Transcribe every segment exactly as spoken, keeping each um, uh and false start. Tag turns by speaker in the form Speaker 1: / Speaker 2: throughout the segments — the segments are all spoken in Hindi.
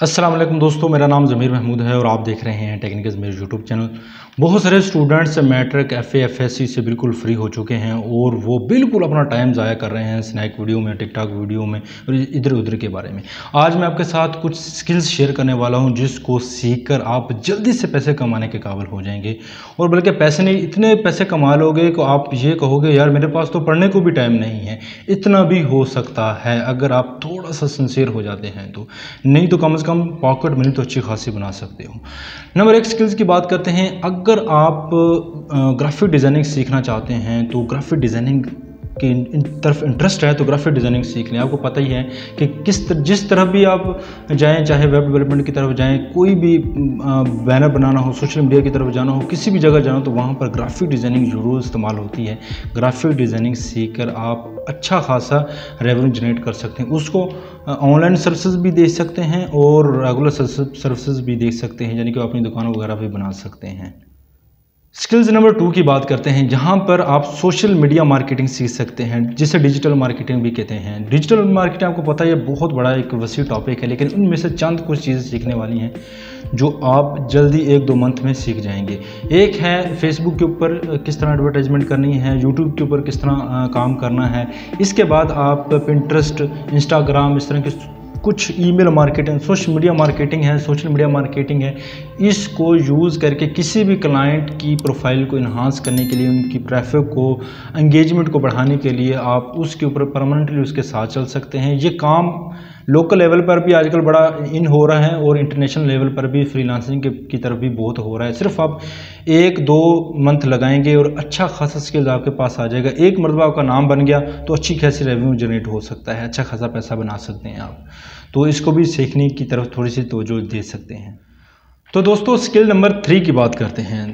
Speaker 1: अस्सलाम वालेकुम दोस्तों, मेरा नाम ज़मीर महमूद है और आप देख रहे हैं टेक्निकल ज़मीर यूट्यूब चैनल। बहुत सारे students matric F A F S C से बिल्कुल फ्री हो चुके हैं और वो बिल्कुल अपना टाइम ज़ाया कर रहे हैं स्नैक वीडियो में, टिकटॉक वीडियो में और इधर उधर के बारे में। आज मैं आपके साथ कुछ स्किल्स शेयर करने वाला हूं जिसको सीखकर आप जल्दी से पैसे कमाने के काबिल हो जाएंगे। और बल्कि पैसे नहीं, इतने पैसे कमा लोगे कि आप ये कहोगे यार मेरे पास तो पढ़ने को भी टाइम नहीं है। इतना भी हो सकता है अगर आप थोड़ा सा सिंसियर हो जाते हैं तो, नहीं तो कम से कम पॉकेट मनी तो अच्छी खासी बना सकते हो। नंबर एक स्किल्स की बात करते हैं। अगर आप ग्राफिक डिज़ाइनिंग सीखना चाहते हैं तो ग्राफिक डिज़ाइनिंग की इन तरफ इंटरेस्ट है तो ग्राफिक डिज़ाइनिंग सीख लें। आपको पता ही है कि किस तर, जिस तरफ भी आप जाएं, चाहे वेब डेवलपमेंट की तरफ जाएं, कोई भी बैनर बनाना हो, सोशल मीडिया की तरफ जाना हो, किसी भी जगह जाना हो तो वहाँ पर ग्राफिक डिज़ाइनिंग ज़रूर इस्तेमाल होती है। ग्राफिक डिज़ाइनिंग सीख कर आप अच्छा खासा रेवेन्यू जनरेट कर सकते हैं। उसको ऑनलाइन सर्विसेज भी दे सकते हैं और रेगुलर सर्विसेज भी दे सकते हैं, यानी कि अपनी दुकानों वगैरह भी बना सकते हैं। स्किल्स नंबर टू की बात करते हैं, जहां पर आप सोशल मीडिया मार्केटिंग सीख सकते हैं, जिसे डिजिटल मार्केटिंग भी कहते हैं। डिजिटल मार्केटिंग आपको पता है बहुत बड़ा एक वसी टॉपिक है, लेकिन उनमें से चंद कुछ चीज़ें सीखने वाली हैं जो आप जल्दी एक दो मंथ में सीख जाएंगे। एक है फेसबुक के ऊपर किस तरह एडवर्टाइजमेंट करनी है, यूट्यूब के ऊपर किस तरह काम करना है। इसके बाद आप पिंटरेस्ट, इंस्टाग्राम, इस तरह के कुछ email marketing, social media marketing है, सोशल मीडिया मार्केटिंग है। इसको यूज़ करके किसी भी क्लाइंट की प्रोफाइल को इन्हांस करने के लिए, उनकी ट्रैफिक को, एंगेजमेंट को बढ़ाने के लिए आप उसके ऊपर परमानेंटली उसके साथ चल सकते हैं। ये काम लोकल लेवल पर भी आजकल बड़ा इन हो रहा है और इंटरनेशनल लेवल पर भी फ्रीलांसिंग की तरफ भी बहुत हो रहा है। सिर्फ आप एक दो मंथ लगाएंगे और अच्छा खासा स्किल्स आपके पास आ जाएगा। एक मरतबा आपका नाम बन गया तो अच्छी खासी रेवेन्यू जनरेट हो सकता है, अच्छा खासा पैसा बना सकते हैं आप। तो इसको भी सीखने की तरफ थोड़ी सी तवज्जो दे सकते हैं। तो दोस्तों स्किल नंबर थ्री की बात करते हैं।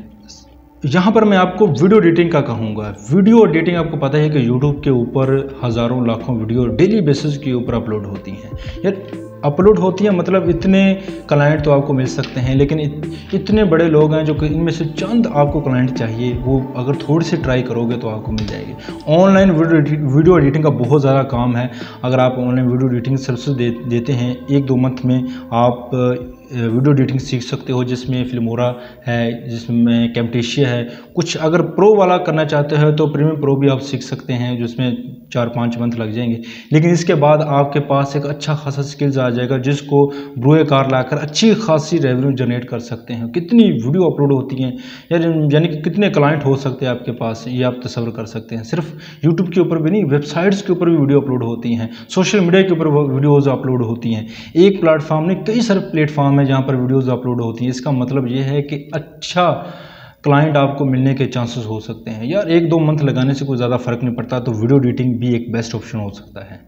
Speaker 1: यहाँ पर मैं आपको वीडियो एडिटिंग का कहूँगा। वीडियो एडिटिंग आपको पता है कि यूट्यूब के ऊपर हज़ारों लाखों वीडियो डेली बेसिस के ऊपर अपलोड होती हैं। यार अपलोड होती है मतलब इतने क्लाइंट तो आपको मिल सकते हैं, लेकिन इत, इतने बड़े लोग हैं जो कि इनमें से चंद आपको क्लाइंट चाहिए, वो अगर थोड़ी सी ट्राई करोगे तो आपको मिल जाएगी। ऑनलाइन वीडियो वीडियो एडिटिंग का बहुत ज़्यादा काम है। अगर आप ऑनलाइन वीडियो एडिटिंग सर्विस दे, देते हैं, एक दो मंथ में आप वीडियो एडिटिंग सीख सकते हो, जिसमें फिल्मोरा है, जिसमें कैमटेशिया है। कुछ अगर प्रो वाला करना चाहते हो तो प्रीमियम प्रो भी आप सीख सकते हैं, जिसमें चार पाँच मंथ लग जाएंगे। लेकिन इसके बाद आपके पास एक अच्छा खासा स्किल्स आ जाएगा जिसको ब्रोए कार लाकर अच्छी खासी रेवेन्यू जनरेट कर सकते हैं। कितनी वीडियो अपलोड होती हैं यार, यानी कि कितने क्लाइंट हो सकते हैं आपके पास, ये आप तस्वर कर सकते हैं। सिर्फ यूट्यूब के ऊपर भी नहीं, वेबसाइट्स के ऊपर भी वीडियो अपलोड होती हैं, सोशल मीडिया के ऊपर वीडियोज़ अपलोड होती हैं। एक प्लेटफॉर्म नहीं, कई सारे प्लेटफॉर्म है जहाँ पर वीडियोज़ अपलोड होती हैं। इसका मतलब ये है कि अच्छा क्लाइंट आपको मिलने के चांसेस हो सकते हैं। यार एक दो मंथ लगाने से कोई ज़्यादा फ़र्क नहीं पड़ता, तो वीडियो एडिटिंग भी एक बेस्ट ऑप्शन हो सकता है।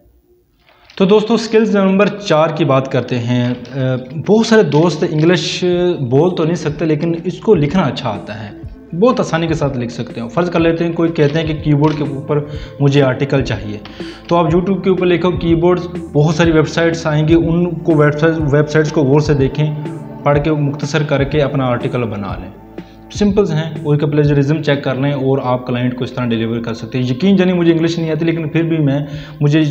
Speaker 1: तो दोस्तों स्किल्स नंबर चार की बात करते हैं। बहुत सारे दोस्त इंग्लिश बोल तो नहीं सकते, लेकिन इसको लिखना अच्छा आता है, बहुत आसानी के साथ लिख सकते हो। फ़र्ज़ कर लेते हैं कोई कहते हैं कि कीबोर्ड के ऊपर मुझे आर्टिकल चाहिए, तो आप यूट्यूब के ऊपर लिखो कीबोर्ड, बहुत सारी वेबसाइट्स आएंगी, उनको वेबसाइट वेबसाइट्स को गौर से देखें, पढ़ के मुख्तसर करके अपना आर्टिकल बना लें। सिंपल्स हैं, उसका प्लेजरिज्म चेक कर लें और आप क्लाइंट को इस तरह डिलीवर कर सकते हैं। यकीन जानिए मुझे इंग्लिश नहीं आती, लेकिन फिर भी मैं मुझे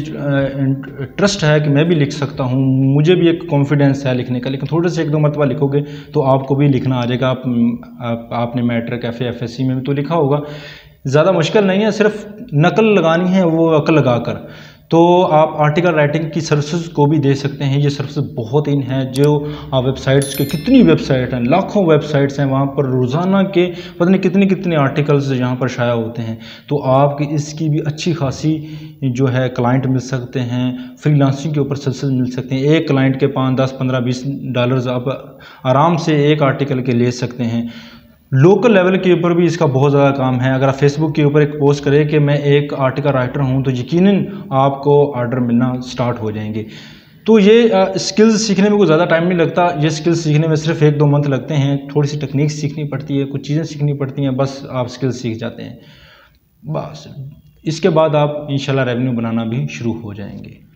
Speaker 1: ट्रस्ट है कि मैं भी लिख सकता हूँ, मुझे भी एक कॉन्फिडेंस है लिखने का। लेकिन थोड़े से एक दो मरतबा लिखोगे तो आपको भी लिखना आ जाएगा। आप, आप आपने matric F A F S C में भी तो लिखा होगा, ज़्यादा मुश्किल नहीं है, सिर्फ नकल लगानी है, वो अकल लगा कर। तो आप आर्टिकल राइटिंग की सर्विसेज को भी दे सकते हैं। ये सर्विसेज बहुत इन हैं जो आप वेबसाइट्स के, कितनी वेबसाइट हैं, लाखों वेबसाइट्स हैं, वहाँ पर रोज़ाना के पता नहीं कितने कितने आर्टिकल्स यहाँ पर शाया होते हैं। तो आपकी इसकी भी अच्छी खासी जो है क्लाइंट मिल सकते हैं, फ्रीलांसिंग के ऊपर सर्विसेज मिल सकते हैं। एक क्लाइंट के पाँच दस पंद्रह बीस डॉलर्स आप आराम से एक आर्टिकल के ले सकते हैं। लोकल लेवल के ऊपर भी इसका बहुत ज़्यादा काम है। अगर आप फेसबुक के ऊपर एक पोस्ट करें कि मैं एक आर्टिकल राइटर हूं, तो यकीनन आपको ऑर्डर मिलना स्टार्ट हो जाएंगे। तो ये स्किल्स सीखने में कोई ज़्यादा टाइम नहीं लगता, ये स्किल्स सीखने में सिर्फ एक दो मंथ लगते हैं। थोड़ी सी टेक्निक सीखनी पड़ती है, कुछ चीज़ें सीखनी पड़ती हैं, बस आप स्किल्स सीख जाते हैं। बस इसके बाद आप इंशाल्लाह रेवेन्यू बनाना भी शुरू हो जाएंगे।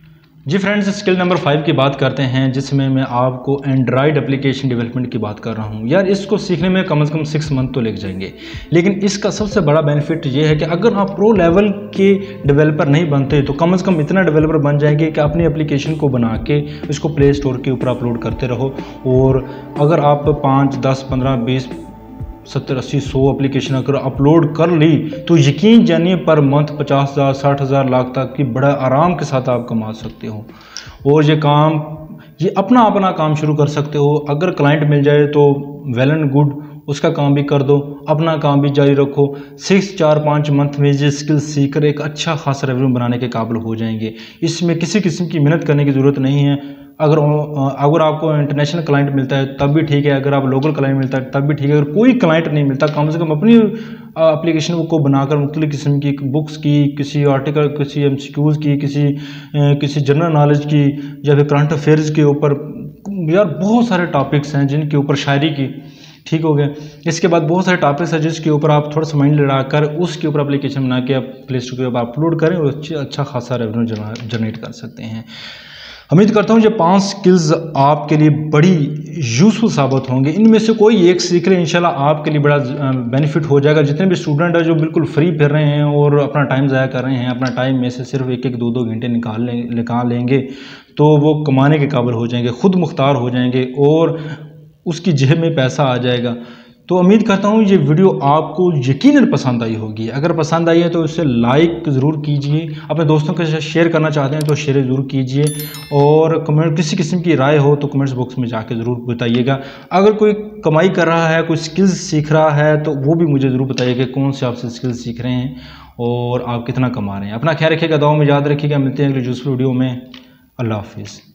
Speaker 1: जी फ्रेंड्स, स्किल नंबर फाइव की बात करते हैं, जिसमें मैं आपको एंड्रॉयड एप्लीकेशन डेवलपमेंट की बात कर रहा हूं। यार इसको सीखने में कम से कम सिक्स मंथ तो लग जाएंगे, लेकिन इसका सबसे बड़ा बेनिफिट ये है कि अगर आप प्रो लेवल के डेवलपर नहीं बनते तो कम से कम इतना डेवलपर बन जाएंगे कि अपनी एप्लीकेशन को बना के इसको प्ले स्टोर के ऊपर अपलोड करते रहो। और अगर आप पाँच दस पंद्रह बीस सत्तर अस्सी सौ एप्लीकेशन अगर अपलोड कर ली तो यकीन जानिए पर मंथ पचास हज़ार साठ हज़ार लाख तक की बड़ा आराम के साथ आप कमा सकते हो। और ये काम ये अपना अपना काम शुरू कर सकते हो। अगर क्लाइंट मिल जाए तो वेल एंड गुड, उसका काम भी कर दो, अपना काम भी जारी रखो। सिक्स चार पाँच मंथ में ये स्किल सीखकर एक अच्छा खासा रेवेन्यू बनाने के काबिल हो जाएंगे। इसमें किसी किस्म की मेहनत करने की ज़रूरत नहीं है। अगर अगर आपको इंटरनेशनल क्लाइंट मिलता है तब भी ठीक है, अगर आप लोकल क्लाइंट मिलता है तब भी ठीक है। अगर कोई क्लाइंट नहीं मिलता, कम से कम अपनी एप्लीकेशन को बनाकर मुख्तलिफ किस्म की बुक्स की, किसी आर्टिकल, किसी एमसीक्यूज़ की, किसी किसी जनरल नॉलेज की या फिर करंट अफेयर्स के ऊपर, यार बहुत सारे टॉपिक्स हैं जिनके ऊपर शायरी की, ठीक हो गया। इसके बाद बहुत सारे टॉपिक्स हैं जिसके ऊपर आप थोड़ा सा माइंड लड़ाकर उसके ऊपर एप्लीकेशन बना के आप प्ले स्टोर के ऊपर अपलोड करें और अच्छी अच्छा खासा रेवेन्यू जनरेट कर सकते हैं। उम्मीद करता हूँ ये पांच स्किल्स आपके लिए बड़ी यूज़फुल साबित होंगे। इनमें से कोई एक सीख लें, इंशाल्लाह आपके लिए बड़ा बेनिफिट हो जाएगा। जितने भी स्टूडेंट हैं जो बिल्कुल फ्री फिर रहे हैं और अपना टाइम ज़ाया कर रहे हैं, अपना टाइम में से सिर्फ एक एक दो दो घंटे निकाल लें निकाल लेंगे तो वो कमाने के काबिल हो जाएंगे, खुद मुख्तार हो जाएंगे और उसकी जेब में पैसा आ जाएगा। तो उम्मीद करता हूँ ये वीडियो आपको यकीनन पसंद आई होगी। अगर पसंद आई है तो इसे लाइक ज़रूर कीजिए, अपने दोस्तों के साथ शेयर करना चाहते हैं तो शेयर ज़रूर कीजिए, और कमेंट किसी किस्म की राय हो तो कमेंट्स बॉक्स में जाके ज़रूर बताइएगा। अगर कोई कमाई कर रहा है, कोई स्किल्स सीख रहा है तो वो भी मुझे ज़रूर बताइएगा कौन से आपसे स्किल्स सीख रहे हैं और आप कितना कमा रहे हैं। अपना ख्याल रखिएगा, दुआ में याद रखिएगा। मिलते हैं अगले यूज़फुल वीडियो में। अल्लाह हाफिज़।